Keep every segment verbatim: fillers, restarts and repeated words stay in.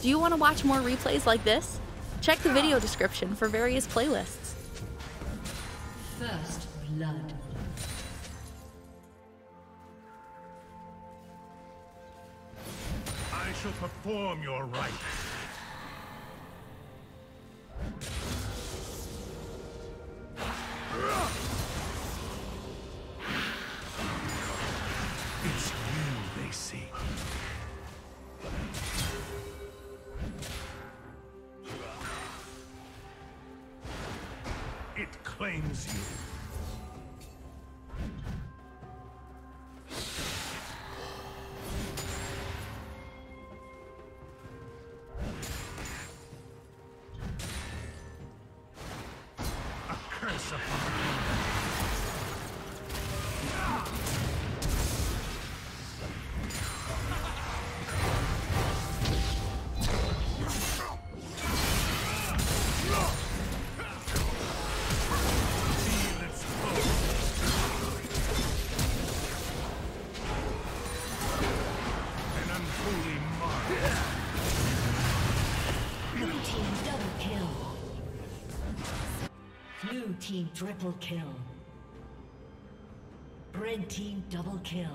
Do you want to watch more replays like this? Check the video description for various playlists. First blood. I shall perform your rites. It's you they seek. It claims you. A curse upon you. Blue team triple kill. Red team double kill.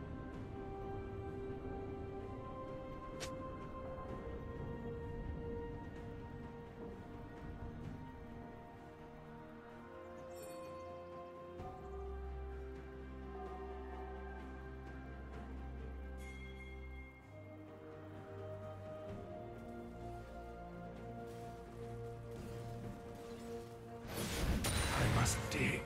I must dig.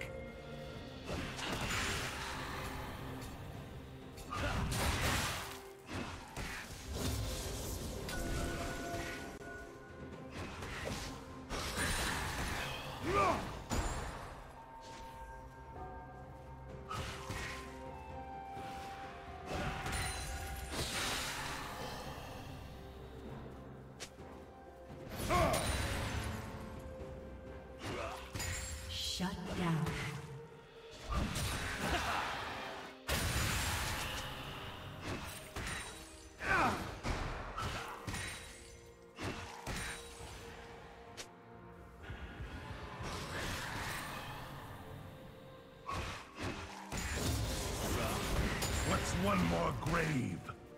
Shut down. What's one more grave?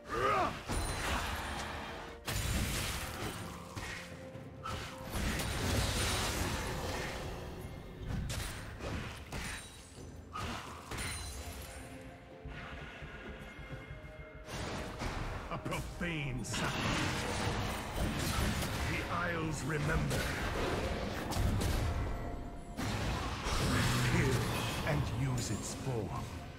A profane sacrifice. The Isles remember. Kill and use its form.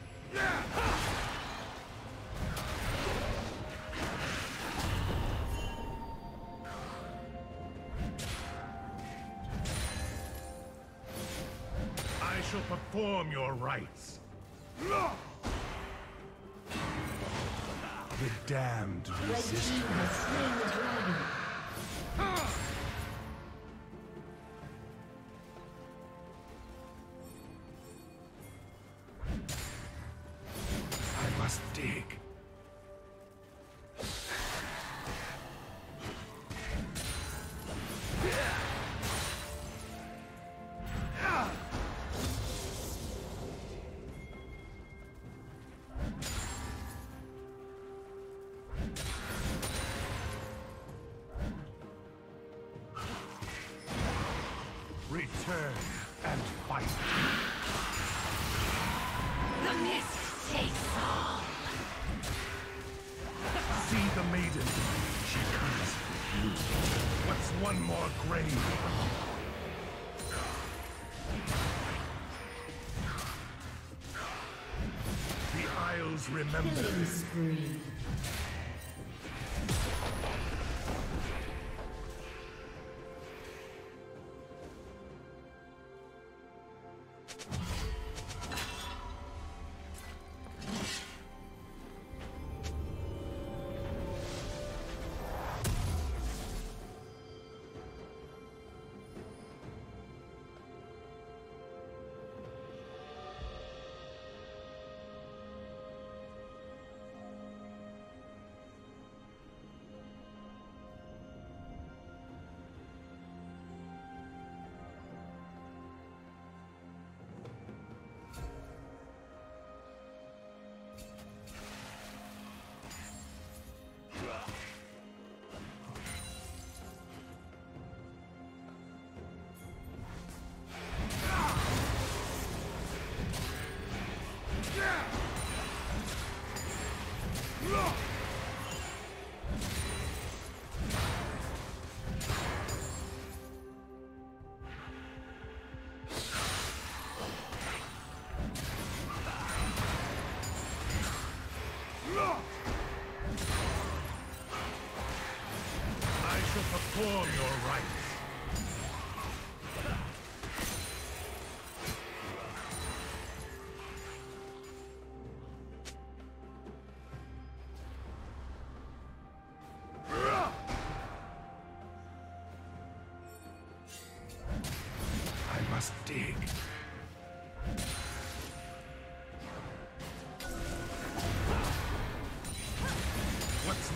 I shall perform your rites. The damned Red resist. team has slain the dragon. I must dig. Return and fight. The mist takes all. See the maiden. She comes with you. What's one more grave? The Isles remember. Killing spree.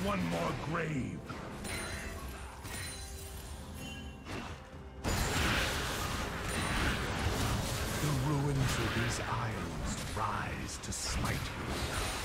one more grave? The ruins of these isles rise to smite you.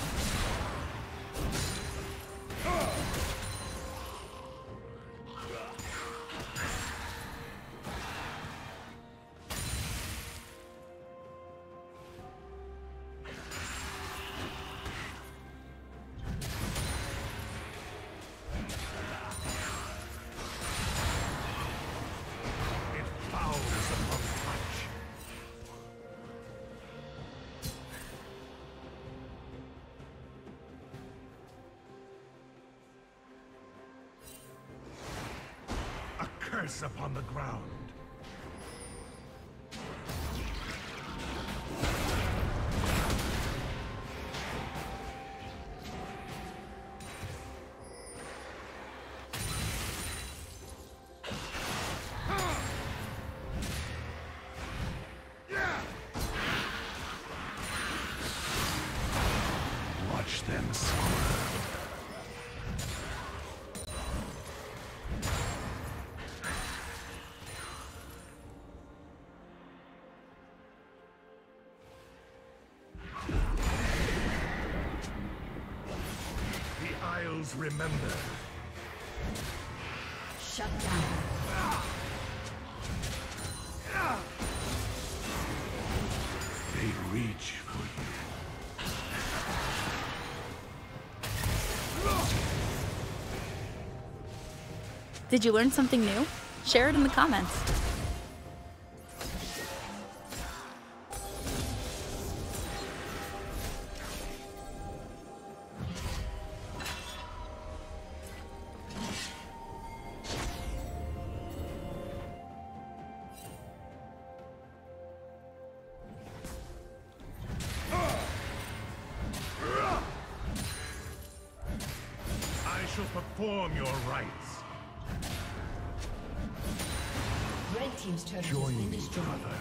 Curse upon the ground. Watch them squirm. Remember. Shut down. They reach for you. Did you learn something new? Share it in the comments. Perform your rites. Red team's turret has Join been me, destroyed. brother.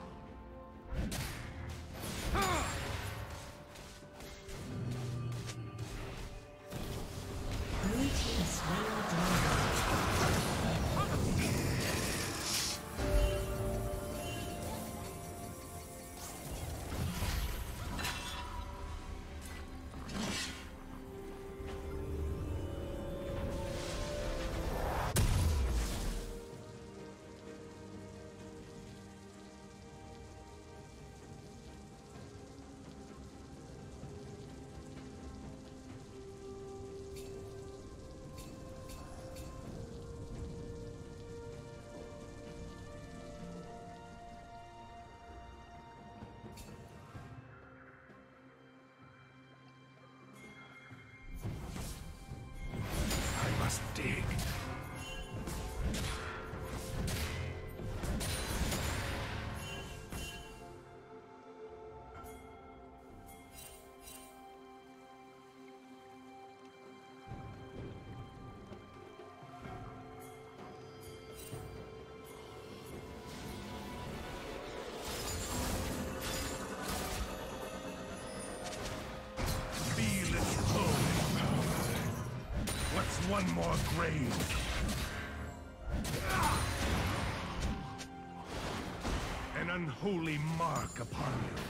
Blue team slain the dragon. Dig. Feel its flowing power. What's one more grave? An unholy mark upon you.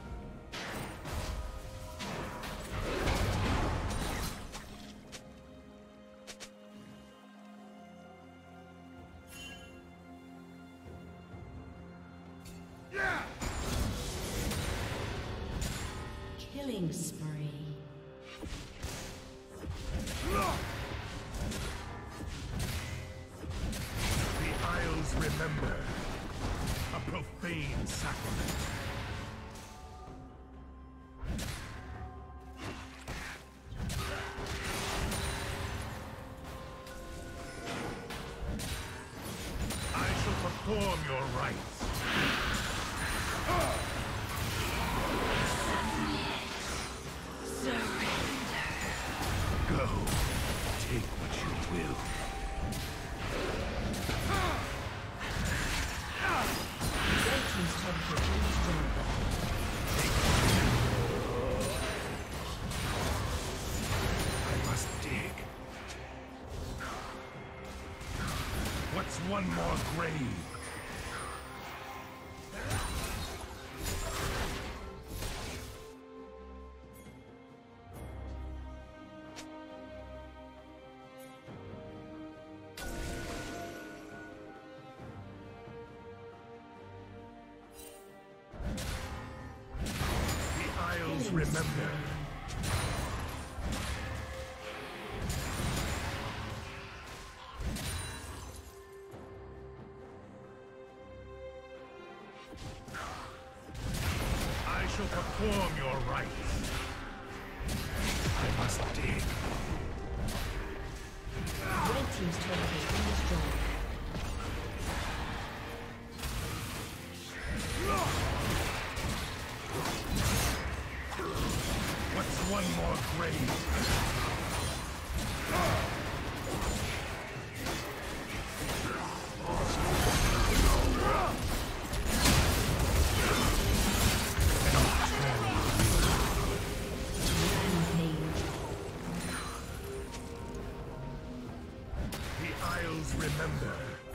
Killing spree. The Isles remember. A profane sacrament. I shall perform your rites. one more grave? Remember. I shall perform your rites. I must dig. Red team's turret has been destroyed. What's one more grave? The Isles remember.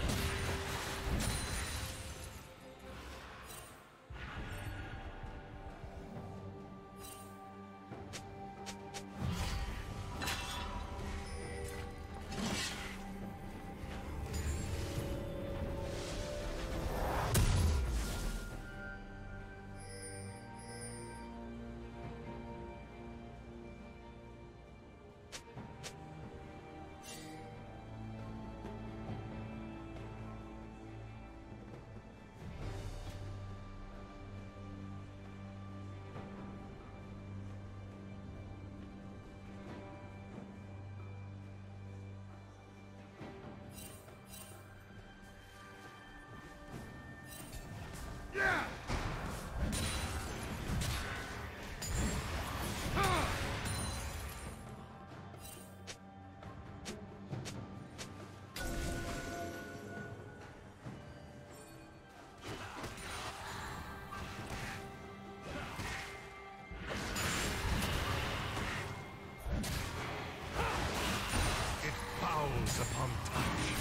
Upon touch.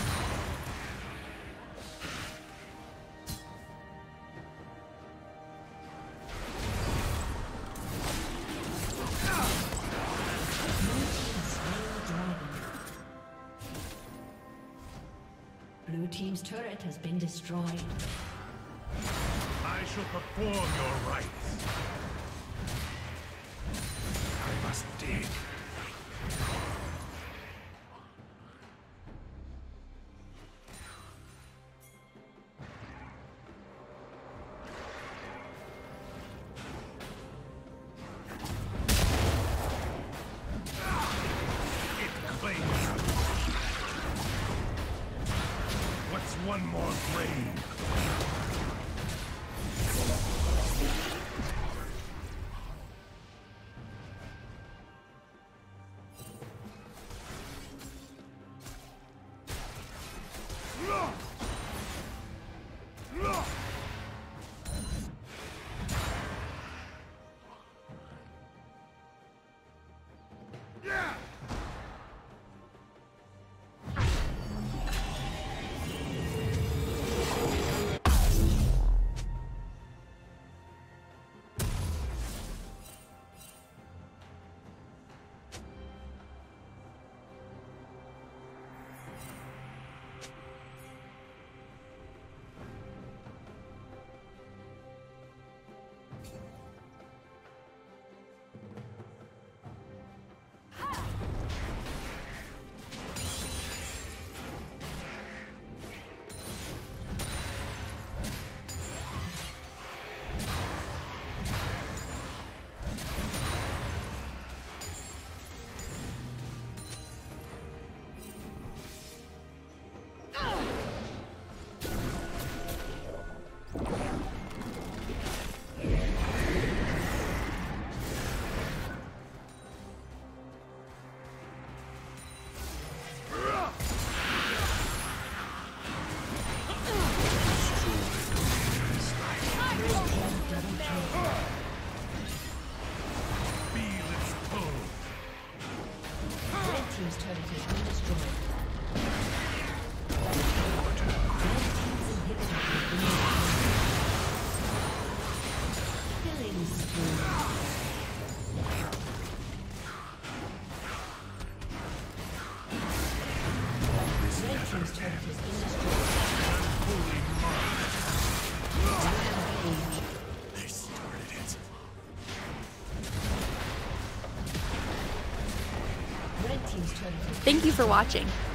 Blue team's turret has been destroyed. I shall perform your rites. I must dig. One more grave. team's turret has been Thank you for watching.